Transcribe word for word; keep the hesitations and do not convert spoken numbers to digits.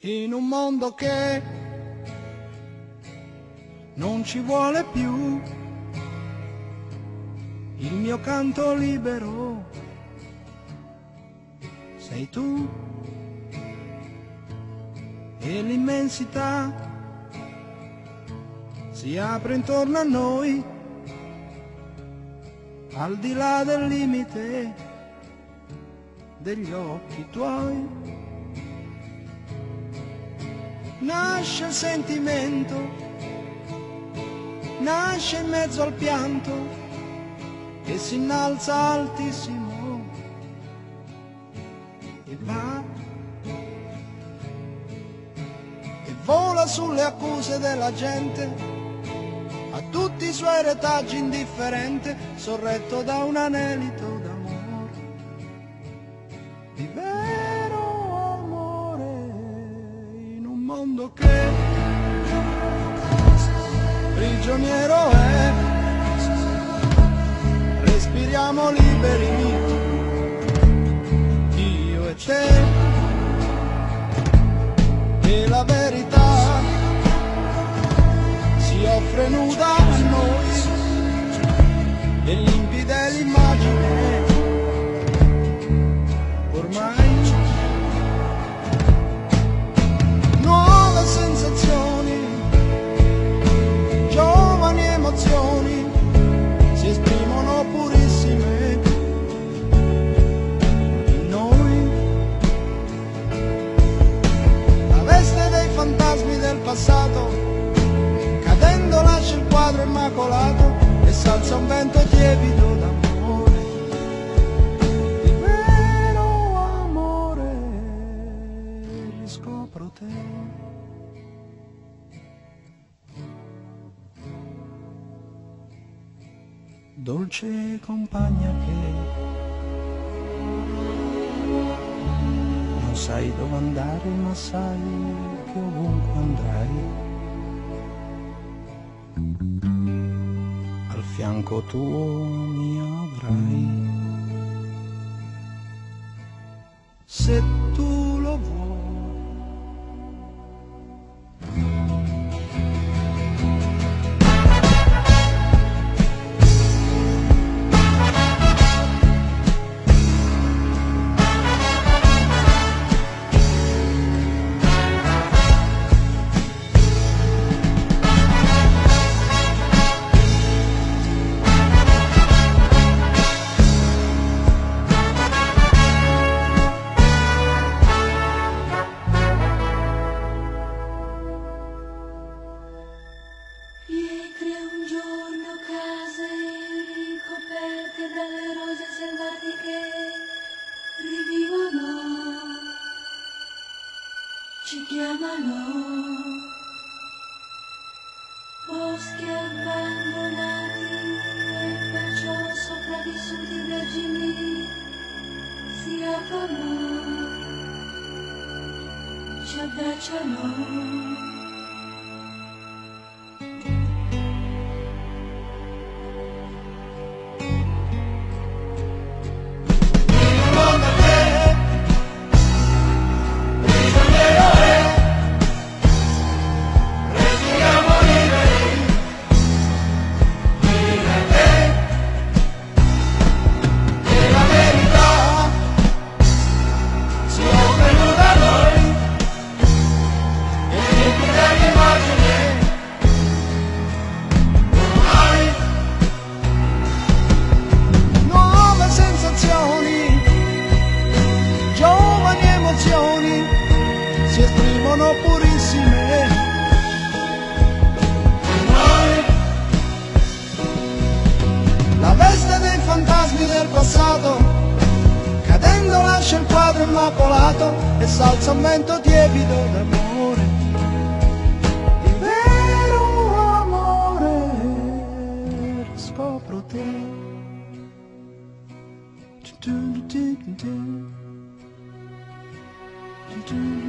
in un mondo che non ci vuole più il mio canto libero. Sei tu e l'immensità si apre intorno a noi, al di là del limite degli occhi tuoi. Nasce il sentimento, nasce in mezzo al pianto che si innalza altissimo e va e vola sulle accuse della gente, a tutti i suoi retaggi indifferente, sorretto da un anelito d'amore, di vero amore, in un mondo che prigioniero è. Respiriamo liberi, io e te, e la verità si offre nuda a noi, e limpida è l'immagine ormai. Nuove sensazioni, giovani emozioni si esprimono purissime in noi. La veste dei fantasmi del passato, cadendo lascia il quadro immacolato e s'alza un vento tiepido d'amore, di vero amore, riscopro te. Dolce compagna che non sai dove andare, ma sai che ovunque andrai, al fianco tuo mi avrai, se tu lo vuoi. Dalle rose selvatiche rivivono, ci chiamano, boschi abbandonati e perciò sopravvissuti vergini si aprono, ci abbracciano. Si esprimono purissime noi. La veste dei fantasmi del passato, cadendo lascia il quadro immacolato e s'alza un vento tiepido d'amore, di vero amore, scopro te. Do, do, do, do.